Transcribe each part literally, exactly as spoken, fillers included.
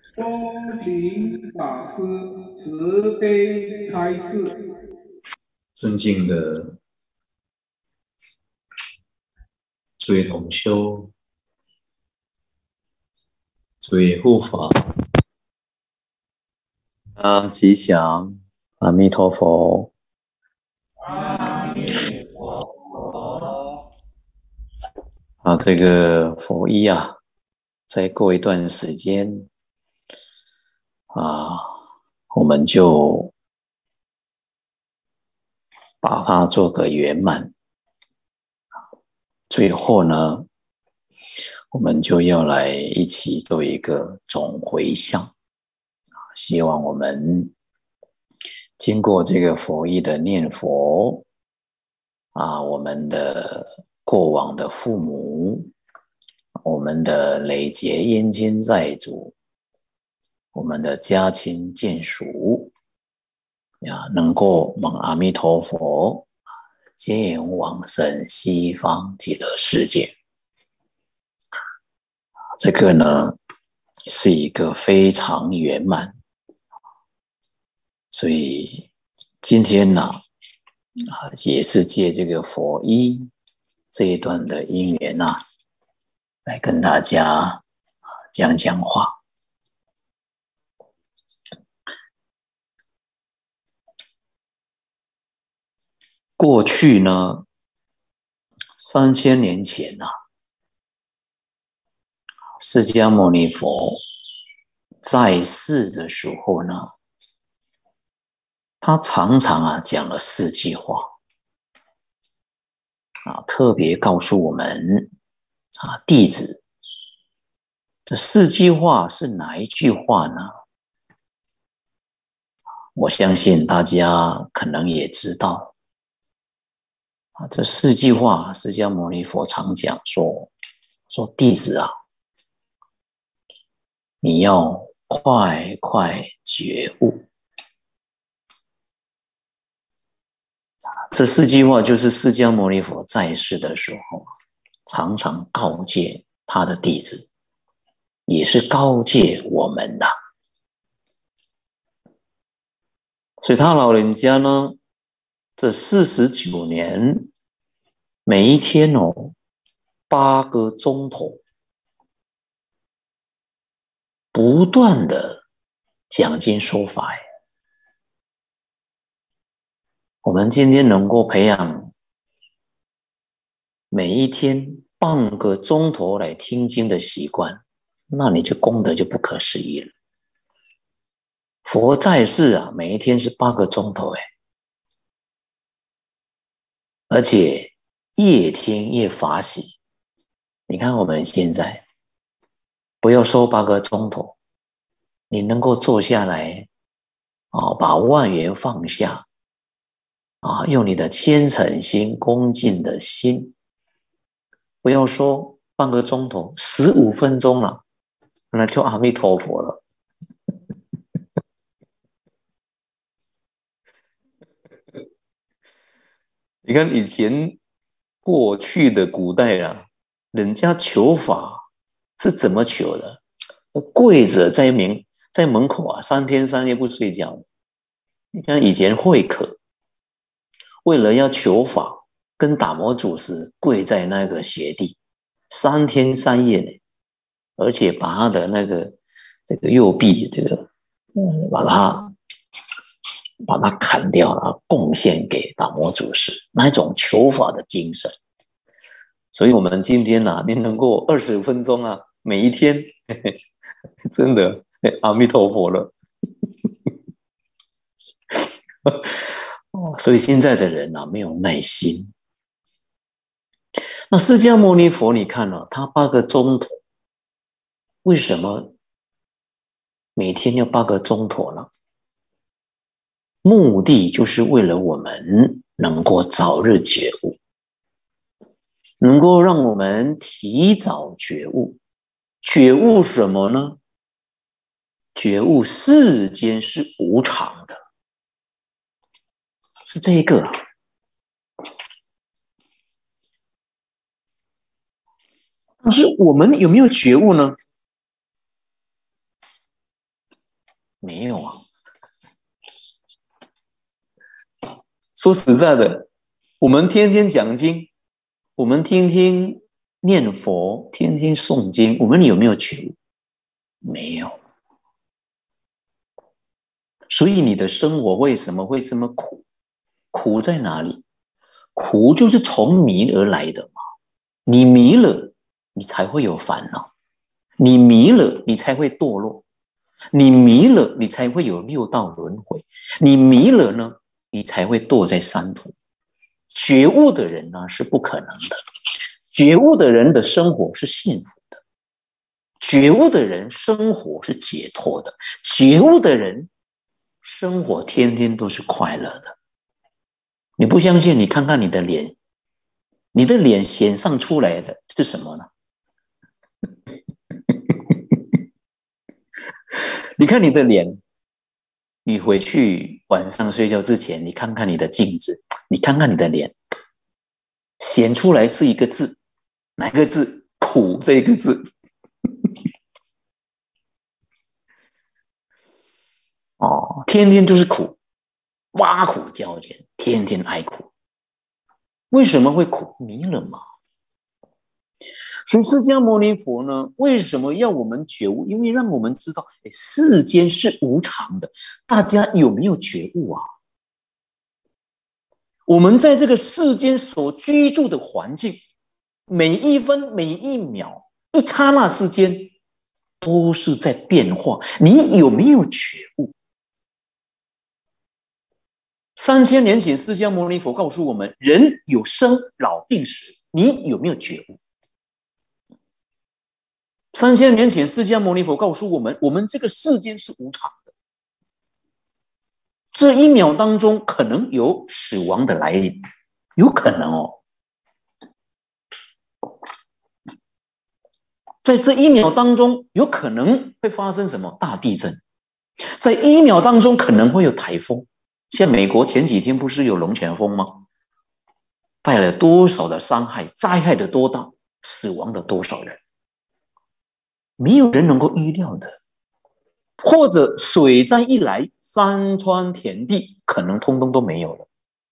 恭请法师慈悲开示。 尊敬的诸位同修、诸位护法，啊，吉祥，阿弥陀佛。 阿弥陀佛。 啊，这个佛衣啊，再过一段时间啊，我们就把它做个圆满。最后呢，我们就要来一起做一个总回向。希望我们经过这个佛衣的念佛啊，我们的过往的父母，我们的累劫冤亲债主，我们的家亲眷属呀，能够蒙阿弥陀佛接引往生西方极乐世界。这个呢，是一个非常圆满。所以今天呢，啊，也是借这个佛衣这一段的因缘啊，来跟大家讲讲话。过去呢，三千年前啊，释迦牟尼佛在世的时候呢，他常常啊讲了四句话啊，特别告诉我们啊弟子，这四句话是哪一句话呢？我相信大家可能也知道啊，这四句话，释迦牟尼佛常讲说，说弟子啊，你要快快觉悟。这四句话就是释迦牟尼佛在世的时候常常告诫他的弟子，也是告诫我们的。所以他老人家呢，这四十九年，每一天哦，八个钟头，不断的讲经说法。我们今天能够培养每一天半个钟头来听经的习惯，那你就功德就不可思议了。佛在世啊，每一天是八个钟头哎，而且越听越法喜。你看我们现在，不要说八个钟头，你能够坐下来啊，把万缘放下啊，用你的虔诚心、恭敬的心，不要说半个钟头，十五分钟了，那就阿弥陀佛了。你看以前过去的古代啊，人家求法是怎么求的？跪着在门在门口啊，三天三夜不睡觉。你看以前慧可为了要求法，跟达摩祖师跪在那个雪地三天三夜呢，而且把他的那个这个右臂这个嗯，把它把它砍掉了，贡献给达摩祖师，那一种求法的精神。所以我们今天呢、啊，你能够二十分钟啊，每一天，嘿嘿真的阿弥陀佛了。所以现在的人啊，没有耐心。那释迦牟尼佛，你看了、啊、他八个钟头，为什么每天要八个钟头呢？目的就是为了我们能够早日觉悟，能够让我们提早觉悟。觉悟什么呢？觉悟世间是无常的，是这一个啊。但是我们有没有觉悟呢？ 没有啊。说实在的，我们天天讲经，我们天天念佛，天天诵经，我们有没有觉悟？没有。所以你的生活为什么会这么苦？苦在哪里？苦就是从迷而来的嘛。你迷了，你才会有烦恼；你迷了，你才会堕落；你迷了，你才会有六道轮回；你迷了呢，你才会堕在三途。觉悟的人呢，是不可能的。觉悟的人的生活是幸福的，觉悟的人生活是解脱的，觉悟的人生活天天都是快乐的。你不相信，你看看你的脸，你的脸显上出来的是什么呢？你看你的脸，你回去晚上睡觉之前，你看看你的镜子，你看看你的脸，显出来是一个字，哪个字？苦这一个字。哦，天天就是苦，挖苦交煎，天天哀苦。为什么会苦？迷了嘛。所以释迦牟尼佛呢，为什么要我们觉悟？因为让我们知道，世间是无常的。大家有没有觉悟啊？我们在这个世间所居住的环境，每一分每一秒，一刹那之间，都是在变化。你有没有觉悟？三千年前，释迦牟尼佛告诉我们，人有生老病死，你有没有觉悟？三千年前，释迦牟尼佛告诉我们，我们这个世间是无常的，这一秒当中可能有死亡的来临，有可能哦。在这一秒当中，有可能会发生什么大地震，在一秒当中可能会有台风。像美国前几天不是有龙卷风吗？带来多少的伤害，灾害的多大，死亡的多少人，没有人能够预料的。或者水灾一来，山川田地可能通通都没有了。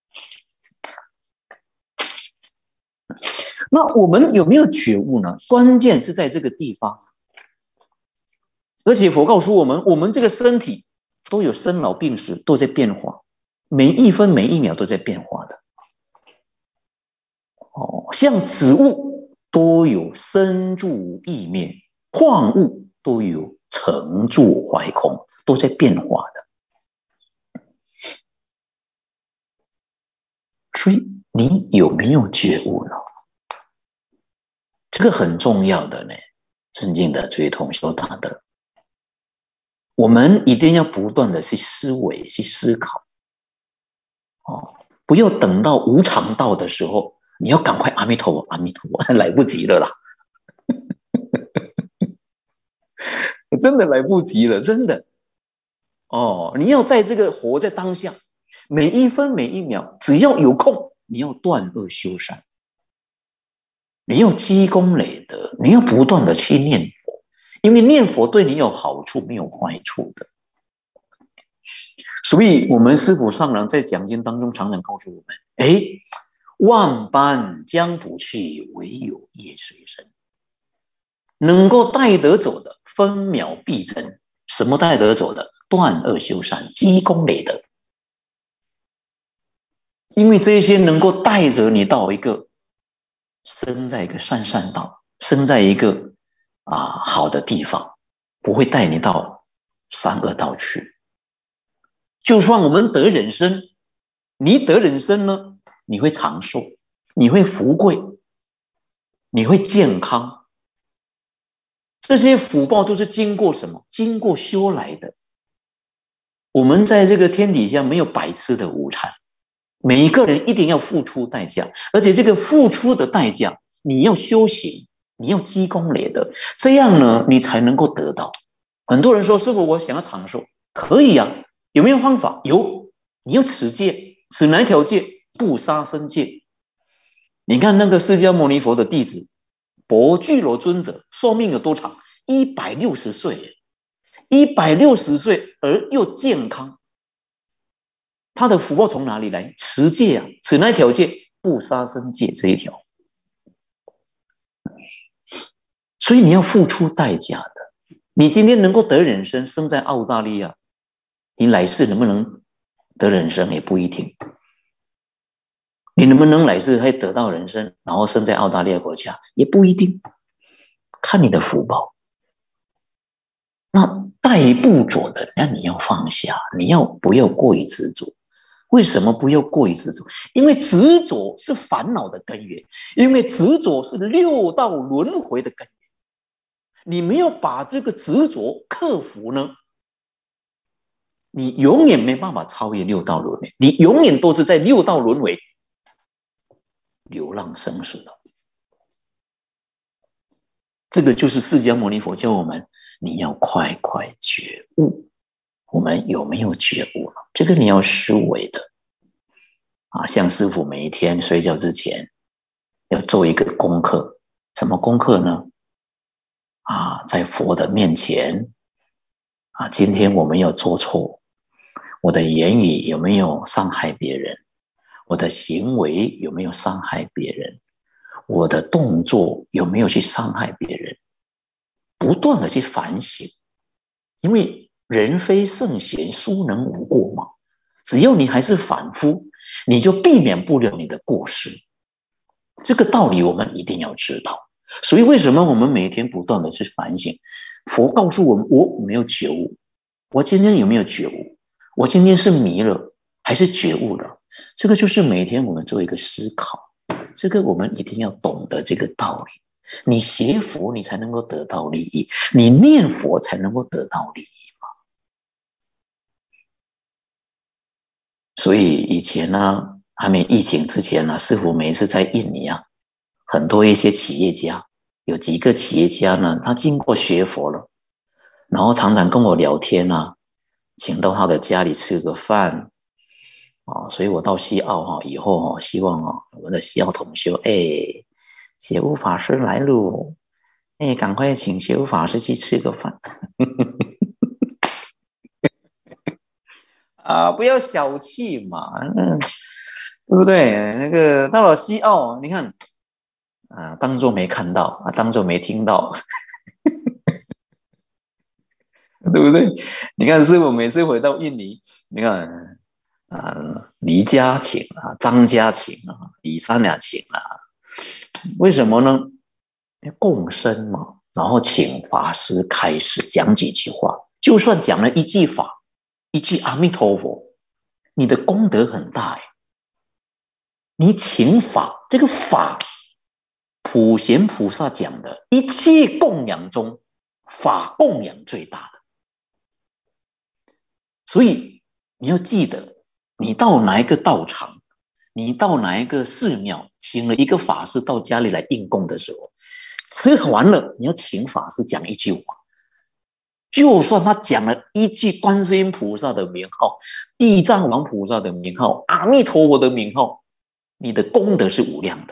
那我们有没有觉悟呢？关键是在这个地方。而且佛告诉我们，我们这个身体都有生老病死，都在变化，每一分每一秒都在变化的。哦，像植物都有生住异灭，矿物都有成住坏空，都在变化的。所以你有没有觉悟呢？这个很重要的呢，尊敬的追同修大德，我们一定要不断的去思维、去思考，哦，不要等到无常到的时候，你要赶快阿弥陀佛，阿弥陀佛，来不及了啦，真的来不及了，真的。哦，你要在这个活在当下，每一分每一秒，只要有空，你要断恶修善。你要积功累德，你要不断的去念佛，因为念佛对你有好处，没有坏处的。所以，我们师父上人在讲经当中常常告诉我们：哎，万般将不去，唯有业随身。能够带得走的，分秒必争。什么带得走的？断恶修善，积功累德。因为这些能够带着你到一个生在一个善善道，生在一个啊好的地方，不会带你到三恶道去。就算我们得人生，你得人生呢，你会长寿，你会富贵，你会健康。这些福报都是经过什么？经过修来的。我们在这个天底下没有白吃的午餐。每一个人一定要付出代价，而且这个付出的代价，你要修行，你要积功累德，这样呢，你才能够得到。很多人说：“师父，我想要长寿，可以啊，有没有方法？有，你要持戒，持哪一条戒？不杀生戒。你看那个释迦牟尼佛的弟子，博巨罗尊者，寿命有多长？一百六十岁， 一百六十岁而又健康，他的福报从哪里来？持戒啊，持那条戒，不杀生戒这一条。所以你要付出代价的。你今天能够得人生，生在澳大利亚，你来世能不能得人生也不一定。你能不能来世还得到人生，然后生在澳大利亚国家也不一定，看你的福报。那带不着的，那你要放下，你要不要过于执着？为什么不要过于执着？因为执着是烦恼的根源，因为执着是六道轮回的根源。你没有把这个执着克服呢，你永远没办法超越六道轮回，你永远都是在六道轮回流浪生死的。这个就是释迦牟尼佛教我们，你要快快觉悟。我们有没有觉悟呢？这个你要思维的啊。像师父每一天睡觉之前要做一个功课，什么功课呢？啊，在佛的面前啊，今天我没有做错，我的言语有没有伤害别人？我的行为有没有伤害别人？我的动作有没有去伤害别人？不断的去反省，因为人非圣贤，孰能无过嘛？只要你还是反复，你就避免不了你的过失。这个道理我们一定要知道。所以为什么我们每天不断的去反省？佛告诉我们，我没有觉悟，我今天有没有觉悟？我今天是迷了还是觉悟了？这个就是每天我们做一个思考，这个我们一定要懂得这个道理。你学佛你才能够得到利益，你念佛才能够得到利益嘛。所以以前呢，还没疫情之前呢，师父每一次在印尼啊，很多一些企业家，有几个企业家呢，他经过学佛了，然后常常跟我聊天啊，请到他的家里吃个饭啊。所以我到西澳哈、啊、以后哈、啊，希望啊，我的西澳同修，哎，觉悟法师来喽，哎，赶快请觉悟法师去吃个饭啊，不要小气嘛，嗯，对不对？那个到了西澳，你看。啊，当作没看到啊，当作没听到，对不对？你看师父每次回到印尼，你看啊，黎家请啊，张家请啊，李三俩请啊，为什么呢？共生嘛，然后请法师开始讲几句话，就算讲了一句法，一句阿弥陀佛，你的功德很大哎。你请法，这个法。普贤菩萨讲的一切供养中，法供养最大的。所以你要记得，你到哪一个道场，你到哪一个寺庙，请了一个法师到家里来应供的时候，吃完了，你要请法师讲一句话，就算他讲了一句观世音菩萨的名号、地藏王菩萨的名号、阿弥陀佛的名号，你的功德是无量的。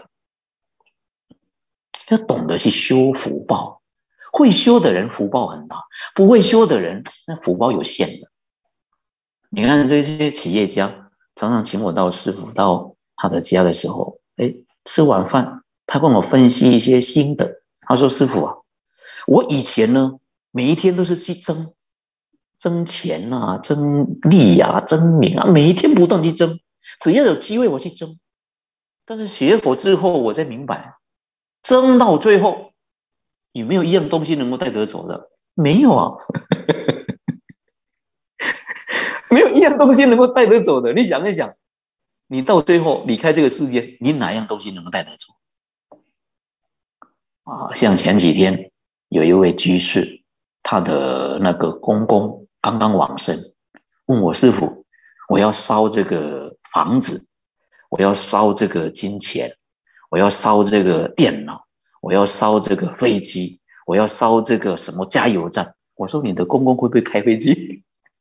要懂得去修福报，会修的人福报很大，不会修的人那福报有限的。你看这些企业家常常请我到师父到他的家的时候，哎，吃完饭他跟我分析一些心得。他说：“师父啊，我以前呢每一天都是去争争钱啊、争利啊、争名啊，每一天不断去争，只要有机会我去争。但是学佛之后，我才明白。”争到最后，有没有一样东西能够带得走的？没有啊，没有一样东西能够带得走的。你想一想，你到最后离开这个世界，你哪样东西能够带得走？啊，像前几天有一位居士，他的那个公公刚刚往生，问我师父，我要烧这个房子，我要烧这个金钱。我要烧这个电脑，我要烧这个飞机，我要烧这个什么加油站。我说你的公公会不会开飞机？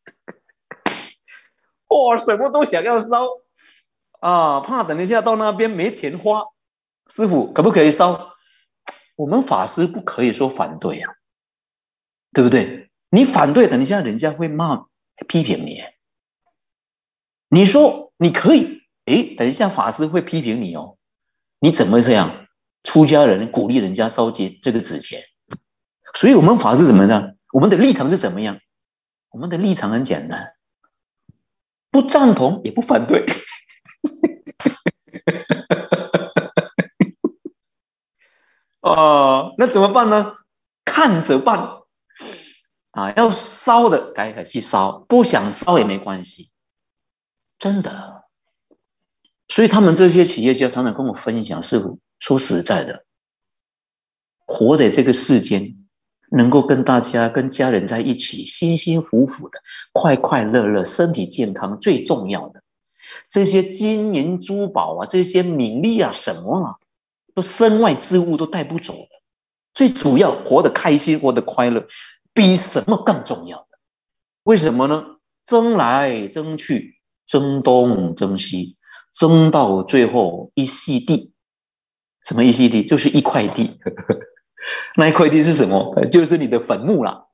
哇，什么都想要烧啊，怕等一下到那边没钱花。师父可不可以烧？我们法师不可以说反对啊，对不对？ 你反对，等一下人家会骂批评你。你说你可以，诶，等一下法师会批评你哦。你怎么这样？出家人鼓励人家烧节这个纸钱，所以我们法师怎么样？我们的立场是怎么样？我们的立场很简单，不赞同也不反对。哦，那怎么办呢？看着办啊！要烧的该该去烧，不想烧也没关系，真的。所以他们这些企业家常常跟我分享，师父说实在的，活在这个世间，能够跟大家、跟家人在一起，幸幸福福的、快快乐乐、身体健康，最重要的。这些金银珠宝啊，这些名利啊，什么啊，都身外之物都带不走的。最主要，活得开心，活得快乐，比什么更重要的？为什么呢？争来争去，争东争西，争到最后一席地。什么一席地？就是一块地。那一块地是什么？就是你的坟墓啦。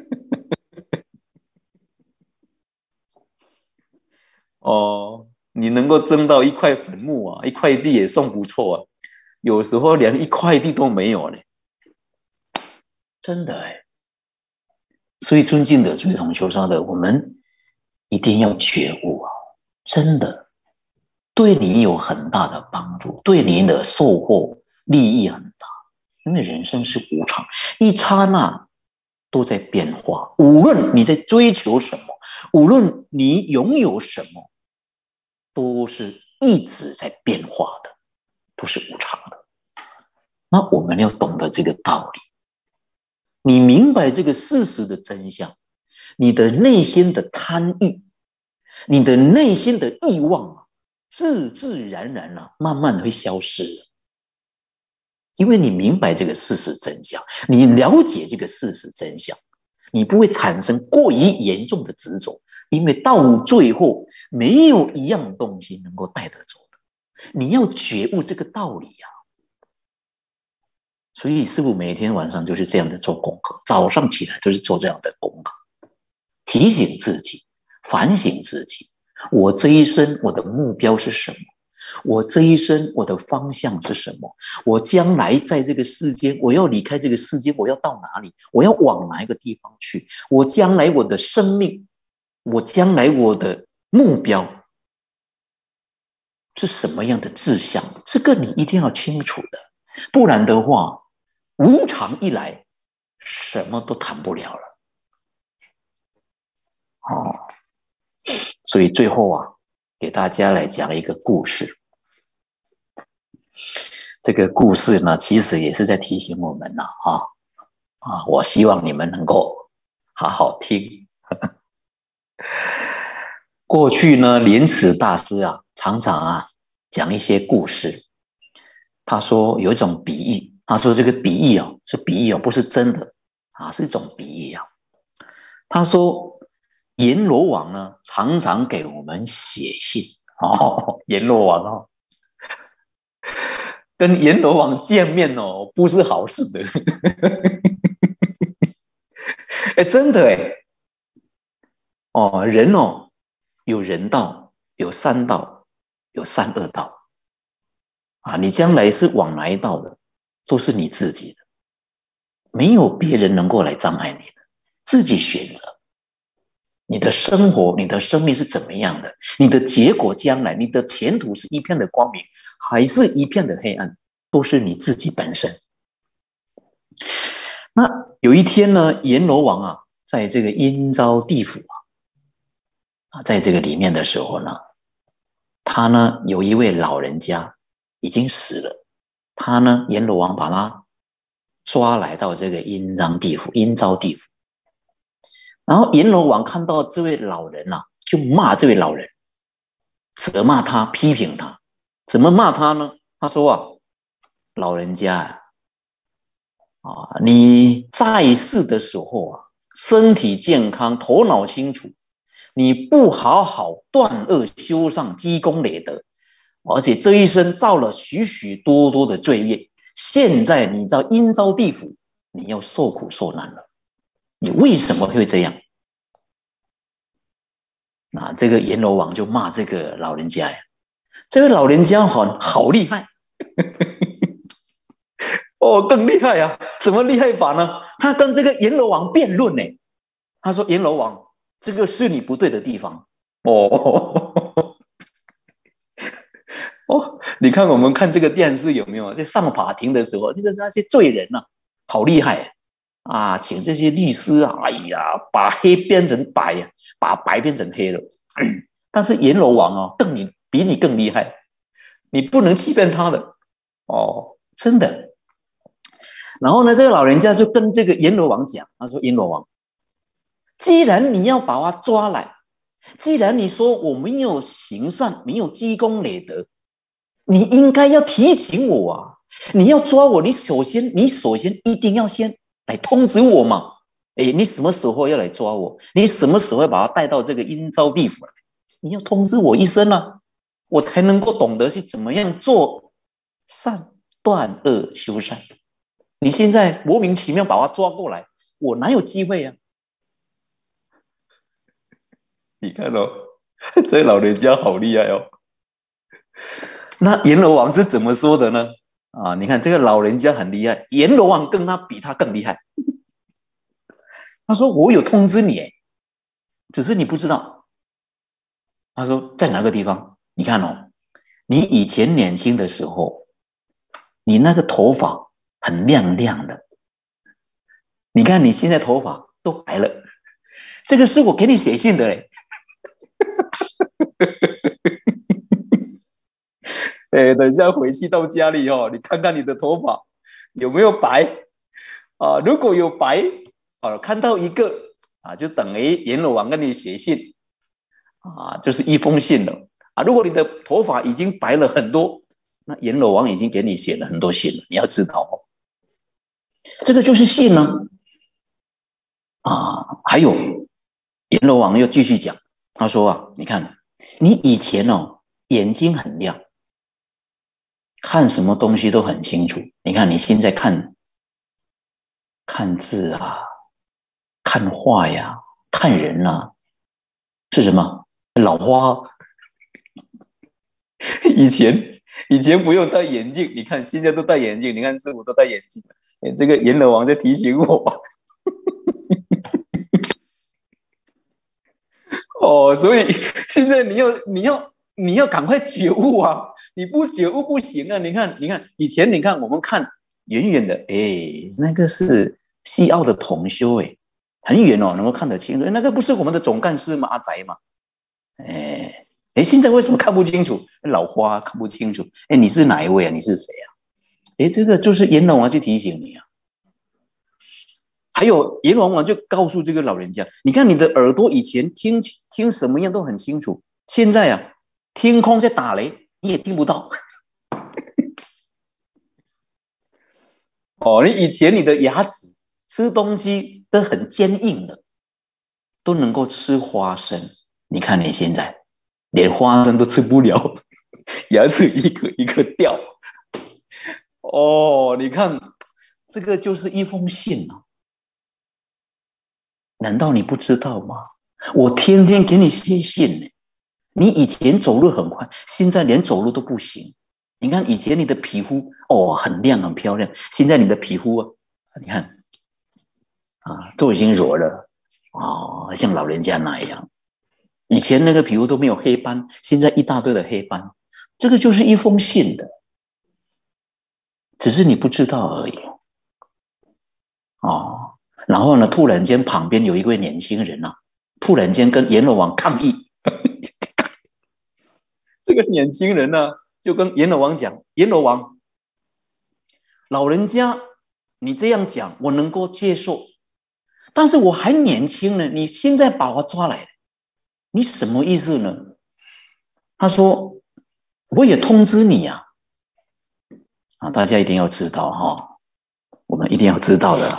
哦，你能够争到一块坟墓啊，一块地也算不错啊。有时候连一块地都没有嘞，真的哎。所以，尊敬的诸位同修上的，我们一定要觉悟啊！真的，对你有很大的帮助，对你的收获利益很大。因为人生是无常，一刹那都在变化。无论你在追求什么，无论你拥有什么，都是一直在变化的，都是无常的。那我们要懂得这个道理。你明白这个事实的真相，你的内心的贪欲，你的内心的欲望啊，自自然然啊，慢慢会消失了。因为你明白这个事实真相，你了解这个事实真相，你不会产生过于严重的执着，因为到最后没有一样东西能够带得走的。你要觉悟这个道理啊。所以师父每天晚上就是这样的做功课，早上起来就是做这样的功课，提醒自己，反省自己，我这一生我的目标是什么？我这一生我的方向是什么？我将来在这个世间，我要离开这个世间，我要到哪里？我要往哪一个地方去？我将来我的生命，我将来我的目标是什么样的志向？这个你一定要清楚的，不然的话，无常一来，什么都谈不了了。哦，所以最后啊，给大家来讲一个故事。这个故事呢，其实也是在提醒我们呢，啊啊！我希望你们能够好好听。过去呢，莲池大师啊，常常啊讲一些故事。他说有一种比喻，他说这个比喻啊是比喻啊，不是真的啊，是一种比喻啊。他说阎罗王呢，常常给我们写信哦，阎罗王哦。跟阎罗王见面哦，不是好事的。哎，真的哎，哦，人哦，有人道，有善道，有善恶道啊。你将来是往哪一道的，都是你自己的，没有别人能够来障碍你的，自己选择。你的生活，你的生命是怎么样的？你的结果将来，你的前途是一片的光明，还是一片的黑暗？都是你自己本身。那有一天呢，阎罗王啊，在这个阴曹地府啊，在这个里面的时候呢，他呢有一位老人家已经死了，他呢阎罗王把他抓来到这个阴曹地府，阴曹地府。然后阎罗王看到这位老人啊，就骂这位老人，责骂他，批评他。怎么骂他呢？他说啊，老人家啊，啊，你在世的时候啊，身体健康，头脑清楚，你不好好断恶修善，积功累德，而且这一生造了许许多多的罪业，现在你到阴曹地府，你要受苦受难了。 你为什么会这样？那这个阎罗王就骂这个老人家呀，这位老人家好好厉害哦，更厉害啊！怎么厉害法呢？他跟这个阎罗王辩论呢。他说：“阎罗王，这个是你不对的地方哦。哦，你看我们看这个电视有没有？在上法庭的时候，那个那些罪人啊，好厉害啊！请这些律师啊，哎呀，把黑变成白呀，把白变成黑了。但是阎罗王哦，更你比你更厉害，你不能欺骗他的哦，真的。然后呢，这个老人家就跟这个阎罗王讲，他说：阎罗王，既然你要把他抓来，既然你说我没有行善，没有积功累德，你应该要提醒我啊！你要抓我，你首先你首先一定要先来通知我嘛。哎，你什么时候要来抓我？你什么时候要把他带到这个阴曹地府来？你要通知我一声啊，我才能够懂得是怎么样做善，断恶修善。你现在莫名其妙把他抓过来，我哪有机会啊？你看哦，这老人家好厉害哦。那阎罗王是怎么说的呢？啊，你看这个老人家很厉害，阎罗王跟他比他更厉害。他说：“我有通知你，哎，只是你不知道。”他说：“在哪个地方？你看哦，你以前年轻的时候，你那个头发很亮亮的，你看你现在头发都白了。这个是我给你写信的嘞。”哎，等一下回去到家里哦，你看看你的头发有没有白啊？如果有白啊，看到一个啊，就等于阎罗王跟你写信啊，就是一封信了啊。如果你的头发已经白了很多，那阎罗王已经给你写了很多信了，你要知道哦，这个就是信呢啊。还有阎罗王又继续讲，他说啊，你看你以前哦眼睛很亮。看什么东西都很清楚，你看你现在看看字啊，看画呀，看人啊，是什么？老花。以前以前不用戴眼镜，你看现在都戴眼镜，你看师傅都戴眼镜了。这个阎罗王在提醒我。哦，所以现在你要你要你要赶快觉悟啊！你不觉悟不行啊！你看，你看以前你看我们看远远的，哎，那个是西澳的同修，哎，很远哦，能够看得清楚。那个不是我们的总干事吗？阿宅嘛，哎哎，现在为什么看不清楚？老花看不清楚。哎，你是哪一位啊？你是谁啊？哎，这个就是阎罗王去提醒你啊。还有阎罗王就告诉这个老人家，你看你的耳朵以前听听什么样都很清楚，现在啊，天空在打雷你也听不到。哦，你以前你的牙齿吃东西都很坚硬的，都能够吃花生，你看你现在连花生都吃不了，牙齿一个一个掉。哦，你看这个就是一封信啊。难道你不知道吗？我天天给你写信呢。你以前走路很快，现在连走路都不行。你看以前你的皮肤哦很亮很漂亮，现在你的皮肤啊，你看啊都已经弱了哦，像老人家那样。以前那个皮肤都没有黑斑，现在一大堆的黑斑。这个就是一封信的，只是你不知道而已哦。然后呢，突然间旁边有一位年轻人啊，突然间跟阎罗王抗议。这个年轻人呢，就跟阎罗王讲：“阎罗王，老人家你这样讲，我能够接受，但是我还年轻呢，你现在把我抓来，你什么意思呢？”他说：“我也通知你啊，啊，大家一定要知道哈、哦，我们一定要知道的。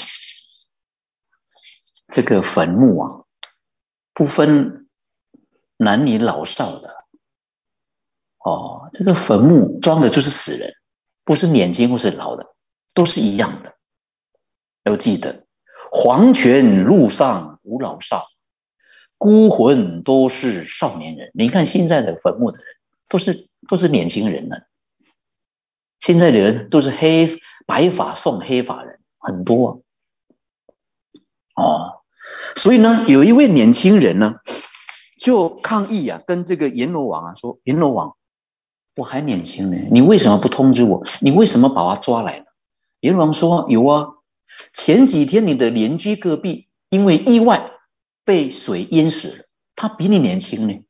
这个坟墓啊，不分男女老少的。”哦，这个坟墓装的就是死人，不是年轻或是老的，都是一样的。要记得， 黄泉路上无老少，孤魂都是少年人。你看现在的坟墓的人都是都是年轻人了，现在的人都是黑白发送黑发人很多啊。哦，所以呢，有一位年轻人呢就抗议啊，跟这个阎罗王啊说：阎罗王，我还年轻呢，你为什么不通知我？你为什么把我抓来了？阎罗王说：有啊，前几天你的邻居隔壁因为意外被水淹死了，他比你年轻呢。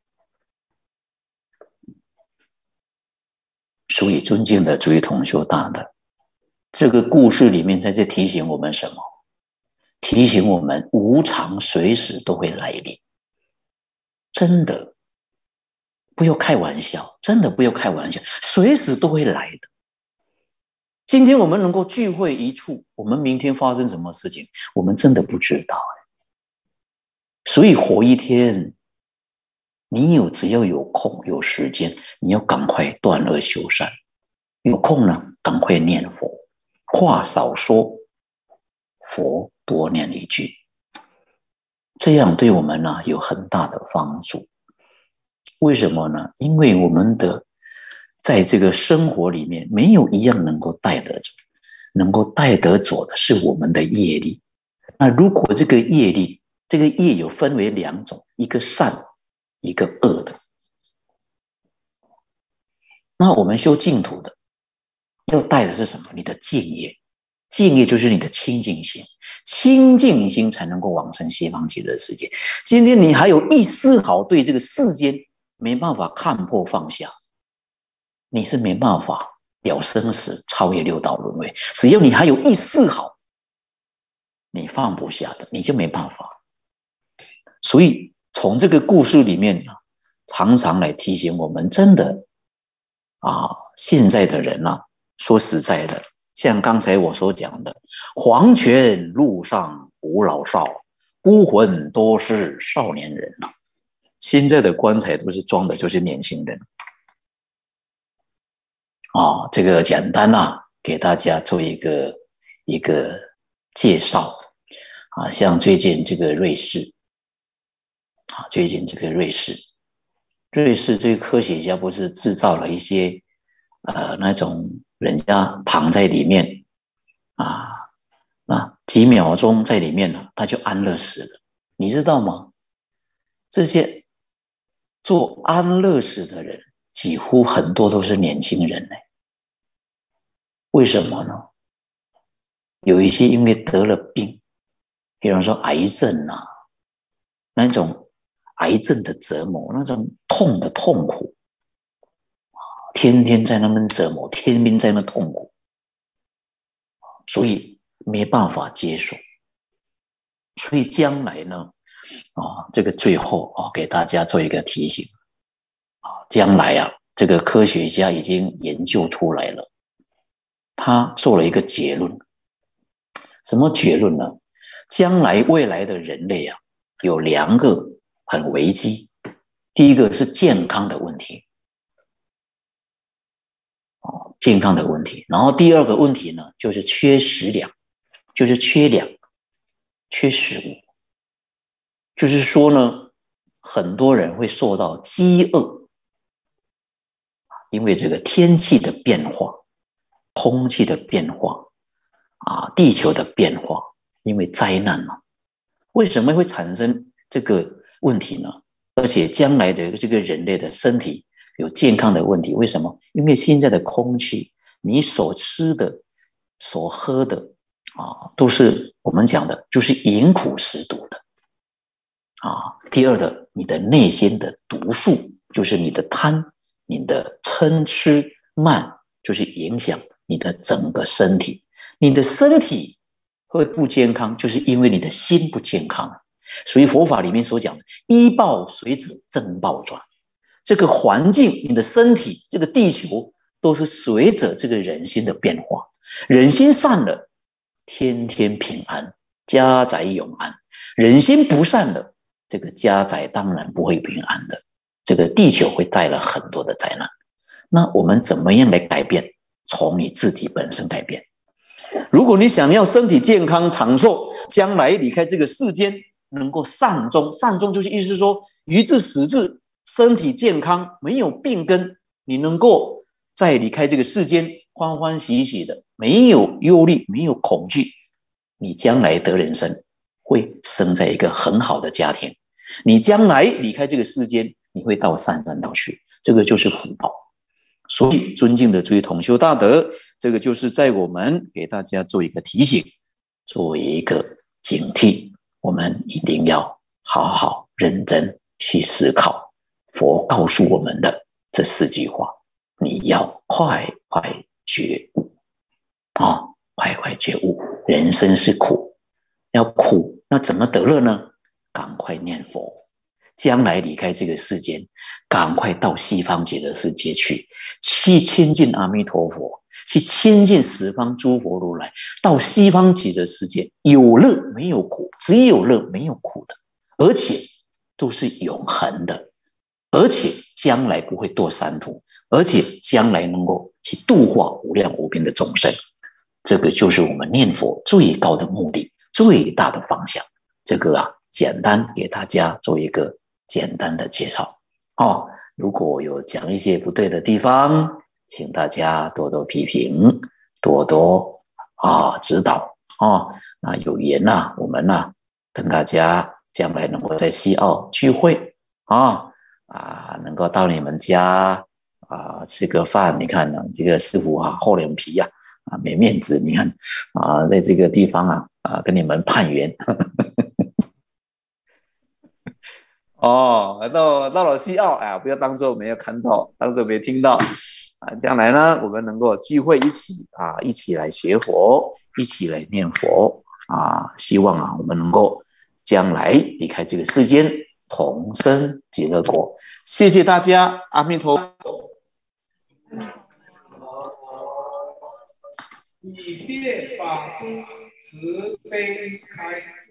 所以尊敬的诸位同修大德，这个故事里面在这提醒我们什么？提醒我们无常随时都会来临，真的不要开玩笑，真的不要开玩笑，随时都会来的。今天我们能够聚会一处，我们明天发生什么事情，我们真的不知道。所以活一天，你有只要有空有时间，你要赶快断恶修善。有空呢，赶快念佛，话少说，佛多念一句，这样对我们呢有很大的帮助。为什么呢？因为我们的在这个生活里面，没有一样能够带得走，能够带得走的是我们的业力。那如果这个业力，这个业有分为两种，一个善，一个恶的。那我们修净土的，要带的是什么？你的净业。净业就是你的清净心，清净心才能够往生西方极乐世界。今天你还有一丝毫对这个世间没办法看破放下，你是没办法了生死，超越六道轮回。只要你还有一丝毫你放不下的，你就没办法。所以从这个故事里面常常来提醒我们，真的啊，现在的人啊，说实在的，像刚才我所讲的，黄泉路上无老少，孤魂都是少年人啊。现在的棺材都是装的就是年轻人啊。这个简单啊，给大家做一个一个介绍啊。像最近这个瑞士啊，最近这个瑞士，瑞士这个科学家不是制造了一些呃那种人家躺在里面啊，那几秒钟在里面了，他就安乐死了，你知道吗？这些做安乐死的人几乎很多都是年轻人呢。为什么呢？有一些因为得了病，比方说癌症啊，那种癌症的折磨，那种痛的痛苦，天天在那边折磨，天天在那痛苦，所以没办法接受。所以将来呢，啊，这个最后啊，给大家做一个提醒啊，将来啊，这个科学家已经研究出来了，他做了一个结论。什么结论呢？将来未来的人类啊，有两个很危机。第一个是健康的问题，哦，健康的问题。然后第二个问题呢，就是缺食粮，就是缺粮，缺食物。就是说呢，很多人会受到饥饿，因为这个天气的变化、空气的变化啊，地球的变化，因为灾难嘛。为什么会产生这个问题呢？而且将来的这个人类的身体有健康的问题，为什么？因为现在的空气，你所吃的、所喝的啊，都是我们讲的，就是饮苦食毒的啊。第二的，你的内心的毒素，就是你的贪、你的嗔痴慢，就是影响你的整个身体。你的身体会不健康，就是因为你的心不健康。所以佛法里面所讲的依报随者正报转，这个环境，你的身体，这个地球都是随着这个人心的变化。人心善了，天天平安，家宅永安；人心不善了，这个家宅当然不会平安的，这个地球会带来很多的灾难。那我们怎么样来改变？从你自己本身改变。 如果你想要身体健康长寿，将来离开这个世间能够善终，善终就是意思说于至死至身体健康，没有病根，你能够在离开这个世间欢欢喜喜的，没有忧虑，没有恐惧，你将来得人生会生在一个很好的家庭，你将来离开这个世间，你会到善善道去，这个就是福报。所以尊敬的诸位同修大德，这个就是在我们给大家做一个提醒，作为一个警惕，我们一定要好好认真去思考佛告诉我们的这四句话，你要快快觉悟啊、哦，快快觉悟，人生是苦，要苦，那怎么得乐呢？赶快念佛，将来离开这个世间，赶快到西方极乐世界去，去亲近阿弥陀佛，去亲近十方诸佛如来，到西方极乐世界有乐没有苦，只有乐没有苦的，而且都是永恒的，而且将来不会堕三途，而且将来能够去度化无量无边的众生，这个就是我们念佛最高的目的，最大的方向。这个啊，简单给大家做一个简单的介绍哦。如果有讲一些不对的地方，请大家多多批评，多多啊指导哦。那有缘呐、啊，我们呐、啊、跟大家将来能够在西澳聚会啊啊，能够到你们家啊吃个饭。你看呢、啊，这个师父啊厚脸皮呀、啊，啊没面子。你看啊，在这个地方啊啊跟你们攀缘。哦，到到了西澳，哎，不要当做没有看到，当做没听到啊。将来呢，我们能够聚会一起啊，一起来学佛，一起来念佛啊。希望啊，我们能够将来离开这个世间，同生极乐国。谢谢大家，阿弥陀佛。 以谢法师慈悲开示。